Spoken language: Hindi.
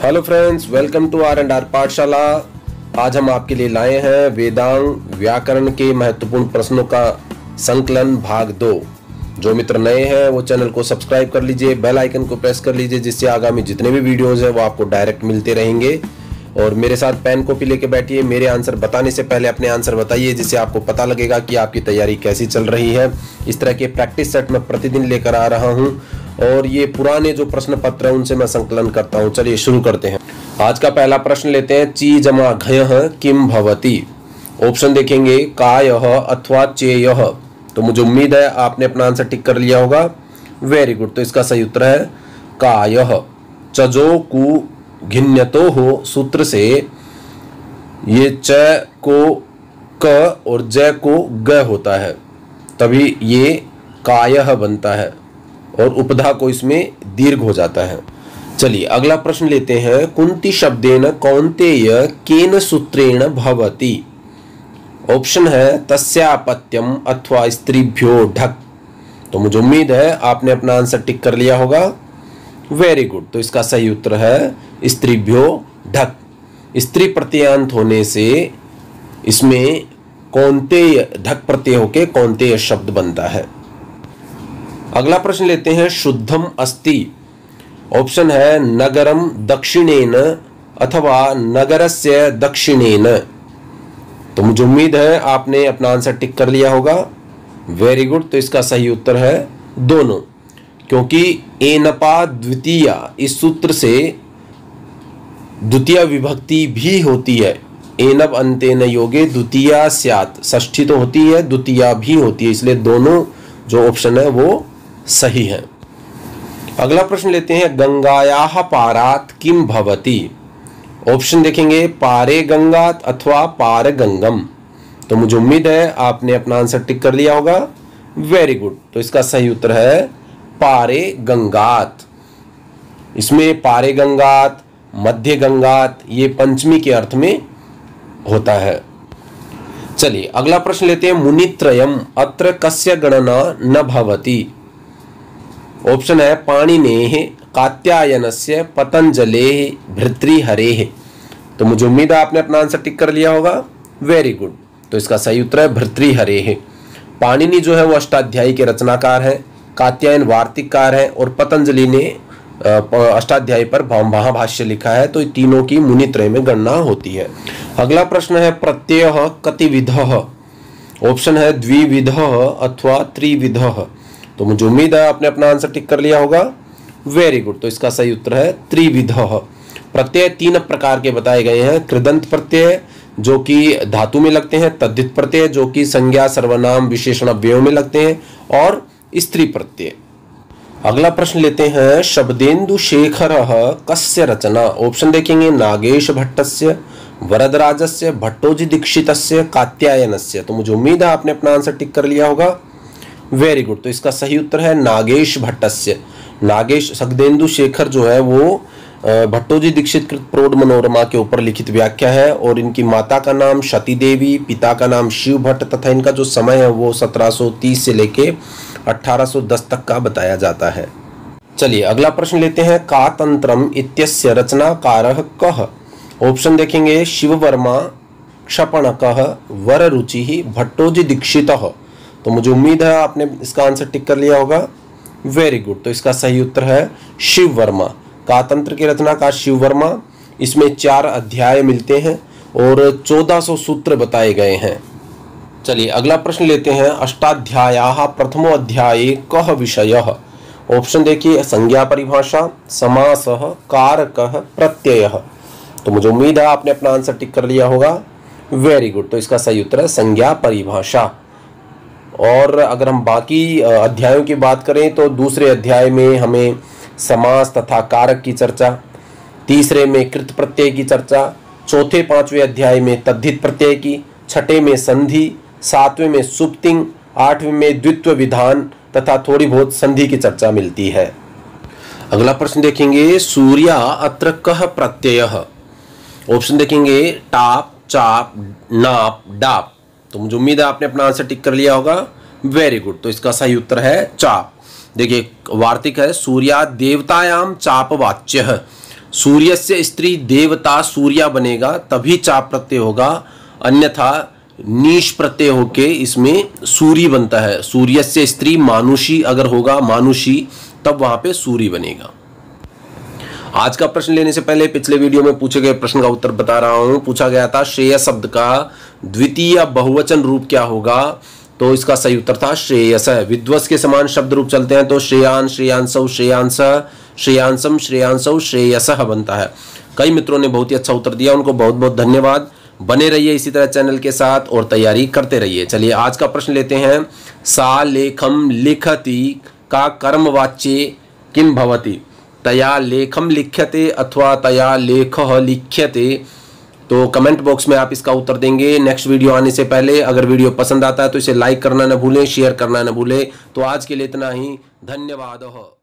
Hello friends, welcome to R&R पाठशाला। आज हम आपके लिए लाए हैं वेदांग व्याकरण के महत्वपूर्ण प्रश्नों का संकलन भाग 2। जो मित्र नए हैं वो चैनल को सब्सक्राइब कर लीजिए, बेल आइकन को प्रेस कर लीजिए, जिससे आगामी जितने भी वीडियोस हैं वो आपको डायरेक्ट मिलते रहेंगे। और मेरे साथ पेन कॉपी लेके बैठिए। मेरे आंसर बताने से पहले अपने आंसर बताइए, जिससे आपको पता लगेगा कि आपकी तैयारी कैसी चल रही है। इस तरह के प्रैक्टिस सेट मैं प्रतिदिन लेकर आ रहा हूं और ये पुराने जो प्रश्न पत्र है उनसे मैं संकलन करता हूं। चलिए शुरू करते हैं। आज का पहला प्रश्न लेते हैं। ची जमा घयः किम भवति। ऑप्शन देखेंगे कायः अथवा चेयः। तो मुझे उम्मीद है आपने अपना आंसर टिक कर लिया होगा। Very good. तो इसका सही उत्तर है कायः। चजो कु घिन्यतो हो सूत्र से ये च को क और ज को ग होता है, तभी ये कायः बनता है और उपधा को इसमें दीर्घ हो जाता है। चलिए अगला प्रश्न लेते हैं। कुंती शब्देन कौन्तेय केन सूत्रेण भवति। ऑप्शन है तस्यापत्यम अथवा स्त्रीभ्यो ढक। तो मुझे उम्मीद है आपने अपना आंसर टिक कर लिया होगा। Very good. तो इसका सही उत्तर है स्त्रीभ्यो ढक। स्त्री प्रत्ययांत होने से इसमें कौन्तेय ढक प्रत्यय होके कौन्तेय शब्द बनता है। अगला प्रश्न लेते हैं। शुद्धम अस्ति। ऑप्शन है नगरम दक्षिणेन अथवा नगरस्य दक्षिणेन। तो मुझे उम्मीद है आपने अपना आंसर टिक कर लिया होगा। Very good. तो इसका सही उत्तर है दोनों, क्योंकि एनपा द्वितीया इस सूत्र से द्वितीय विभक्ति भी होती है। एनप अंतेन योगे द्वितीया स्यात्। षष्ठी तो होती है, द्वितीया भी होती है, इसलिए दोनों जो ऑप्शन है वो सही है। अगला प्रश्न लेते हैं। गंगायाः पारात् किम भवति। ऑप्शन देखेंगे पारे गंगात् अथवा पार गंगम। तो मुझे उम्मीद है आपने अपना आंसर टिक कर लिया होगा। Very good. तो इसका सही उत्तर है पारे गंगात्। इसमें पारे गंगात्, मध्य गंगात् ये पंचमी के अर्थ में होता है। चलिए अगला प्रश्न लेते हैं। मुनित्रयम् अत्र कस्य गणना न भवति। ऑप्शन है पाणिनेः, कात्यायनस्य, पतंजलेः, भर्तृहरेः। तो मुझे उम्मीद है आपने अपना आंसर टिक कर लिया होगा। Very good. तो इसका सही उत्तर है भर्तृहरेः। पाणिनि जो है वो अष्टाध्यायी के रचनाकार है, कात्यायन वार्तिककार है और पतंजलि ने अष्टाध्यायी पर महाभाष्य लिखा है। तो तीनों की मुनित्रय में गणना होती है। अगला प्रश्न है प्रत्ययः कतिविधः। ऑप्शन है द्विविधः अथवा त्रिविधः। तो मुझे उम्मीद है आपने अपना आंसर टिक कर लिया होगा। Very good. तो इसका सही उत्तर है त्रिविधः। प्रत्यय तीन प्रकार के बताए गए हैं। कृदंत प्रत्यय जो कि धातु में लगते हैं, तद्धित प्रत्यय जो कि संज्ञा सर्वनाम विशेषण अव्ययों में लगते हैं, और स्त्री प्रत्यय। अगला प्रश्न लेते हैं। शब्देन्दु शेखरः कस्य रचना। ऑप्शन देखेंगे नागेश भट्टस्य, वरदराजस्य, भट्टोजी दीक्षितस्य, कात्यायनस्य। तो मुझे उम्मीद है आपने अपना आंसर टिक कर लिया होगा। Very good. तो इसका सही उत्तर है नागेश भट्टस्य। नागेश शब्देन्दु शेखर जो है वो भट्टोजी दीक्षित कृत प्रौढ़ मनोरमा के ऊपर लिखित व्याख्या है, और इनकी माता का नाम सती देवी, पिता का नाम शिव भट्ट तथा इनका जो समय है वो 1730 से लेके 1810 तक का बताया जाता है। चलिए अगला प्रश्न लेते हैं। कातंत्रम इत्यस्य रचनाकारः कः। ऑप्शन देखेंगे शिववर्मा, क्षपणकः, वररुचिः, भट्टोजी दीक्षितः। तो मुझे उम्मीद है आपने इसका आंसर टिक कर लिया होगा। Very good. तो इसका सही उत्तर है शिववर्मा। कातंत्र के रचनाकार शिववर्मा। इसमें 4 अध्याय मिलते हैं और 1400 सूत्र बताए गए हैं। चलिए अगला प्रश्न लेते हैं। अष्टाध्यायाः प्रथमो अध्याये कः विषयः। ऑप्शन देखिए संज्ञा परिभाषा, समासः, कारकः, प्रत्ययः। तो मुझे उम्मीद है आपने अपना आंसर टिक कर लिया होगा। Very good. तो इसका सही उत्तर है संज्ञा परिभाषा। और अगर हम बाकी अध्यायों की बात करें तो दूसरे अध्याय में हमें समास तथा कारक की चर्चा, तीसरे में कृत प्रत्यय की चर्चा, चौथे 5वें अध्याय में तद्धित प्रत्यय की, छठे में संधि, 7वें में सुप्तिंग, 8वें में द्वित्व विधान तथा थोड़ी बहुत संधि की चर्चा मिलती है। अगला प्रश्न देखेंगे। सूर्या अत्र कः प्रत्ययः। ऑप्शन देखेंगे टाप, चाप, नाप, डाप। तो मुझे उम्मीद है आपने अपना आंसर टिक कर लिया होगा। Very good. तो इसका सही उत्तर है चाप। देखिए वार्तिक है सूर्या देवतायाम चाप वाच्य। सूर्यस्य स्त्री देवता सूर्या बनेगा तभी चाप प्रत्यय होगा, अन्यथा नीश प्रत्यय होके इसमें सूरी बनता है। सूर्यस्य स्त्री मानुषी अगर होगा, मानुषी, तब वहां पे सूरी बनेगा। आज का प्रश्न लेने से पहले पिछले वीडियो में पूछे गए प्रश्न का उत्तर बता रहा हूं। पूछा गया था श्रेय शब्द का द्वितीय बहुवचन रूप क्या होगा, तो इसका सही उत्तर था श्रेयस। विद्वस के समान शब्द रूप चलते हैं तो श्रेयान, श्रेयांसौ, श्रेयांस, श्रेयांसम, श्रेयांसौ, श्रेयसः बनता है। कई मित्रों ने बहुत ही अच्छा उत्तर दिया, उनको बहुत बहुत धन्यवाद। बने रहिए इसी तरह चैनल के साथ और तैयारी करते रहिए। चलिए आज का प्रश्न लेते हैं। सा लेखम लिखति का कर्मवाच्ये किम भवति? तया लेखम लिख्यते अथवा तया लेखः लिख्यते। तो कमेंट बॉक्स में आप इसका उत्तर देंगे। नेक्स्ट वीडियो आने से पहले अगर वीडियो पसंद आता है तो इसे लाइक करना न भूलें, शेयर करना न भूलें। तो आज के लिए इतना ही, धन्यवाद।